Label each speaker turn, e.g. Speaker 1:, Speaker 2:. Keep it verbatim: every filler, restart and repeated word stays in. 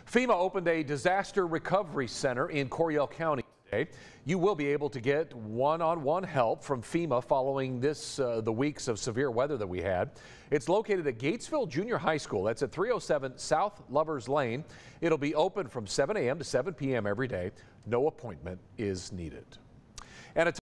Speaker 1: FEMA opened a disaster recovery center in Coryell County today. You will be able to get one-on-one help from FEMA following this uh, the weeks of severe weather that we had. It's located at Gatesville Junior High School. That's at three oh seven South Lovers Lane. It'll be open from seven A M to seven P M every day. No appointment is needed. And a